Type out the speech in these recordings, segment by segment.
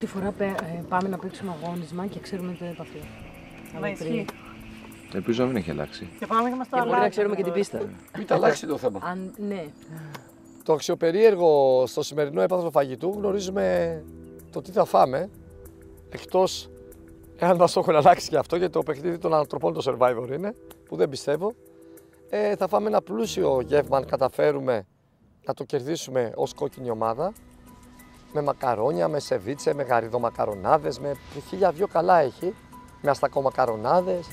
Τη φορά πάμε να παίξουμε αγώνισμα και ξέρουμε το επαφή. Μα ισχύει. Ελπίζω να μην έχει αλλάξει. Και πάμε και μας το Και μπορεί να αλλάξουμε. ξέρουμε και την πίστα. Μην τα αλλάξει το θέμα. Ναι. Το αξιοπερίεργο στο σημερινό έπαθλο φαγητού γνωρίζουμε το τι θα φάμε, εκτός εάν μας το έχουν αλλάξει και αυτό, γιατί το παιχνίδι των ανθρωπών το Survivor είναι, που δεν πιστεύω. Θα φάμε ένα πλούσιο γεύμα αν καταφέρουμε να το κερδίσουμε ως κόκκινη ομάδα, με μακαρόνια, με σεβίτσε, με γαριδομακαρονάδες, με 1002 καλά έχει, με αστακομακαρονάδες.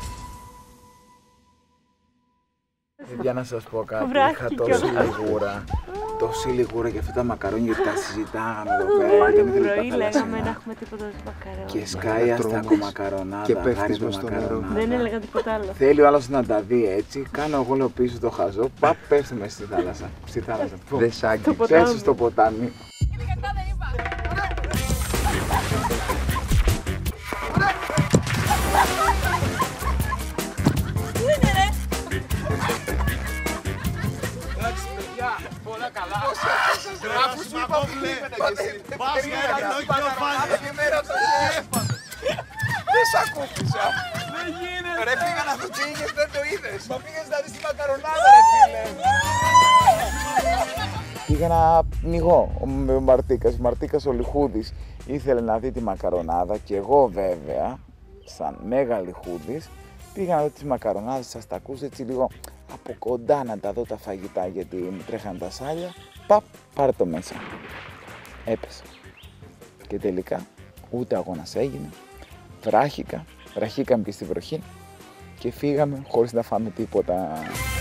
Για να σας πω κάτι, Βράχει είχα κιόλας. τόση λιγούρα για αυτά τα μακαρόνια, γιατί τα συζητάγαμε εδώ Όλο πέρα. το δεν ήθελα πρωί τα λέγαμε θαλασσινά. να έχουμε τίποτα ως μακαρόνια. Και σκάει αστακομακαρονάδα, και πέφτεις μες στο γαριδομακαρονάδα. Δεν έλεγα τίποτα άλλο. Θέλει ο άλλος να τα δει έτσι, κάνω εγώ λέω πίσω το χαζό, παπ πέφτει μέσα στη θάλασσα. Δεν σ' άγγιξε. Πέσει στο ποτάμι. Δεν σ' ακούμπησα. Δεν γίνεται. Ρε πήγα να το πήγες, δεν το είδες. Μα πήγες να δεις τη μακαρονάδα ρε φίλε. Πήγα να πνιγώ με ο Μαρτίκας ο Λιχούδης ήθελε να δει τη μακαρονάδα και εγώ βέβαια, σαν μέγα Λιχούδης, πήγα να δω τις μακαρονάδες, σας τα ακούς έτσι λίγο από κοντά να τα δω τα φαγητά γιατί μου τρέχαν τα σάλια. Παπ, πάρε το μέσα. Έπεσα. Και τελικά ούτε αγώνας έγινε, βράχηκαμε και στη βροχή και φύγαμε χωρίς να φάμε τίποτα.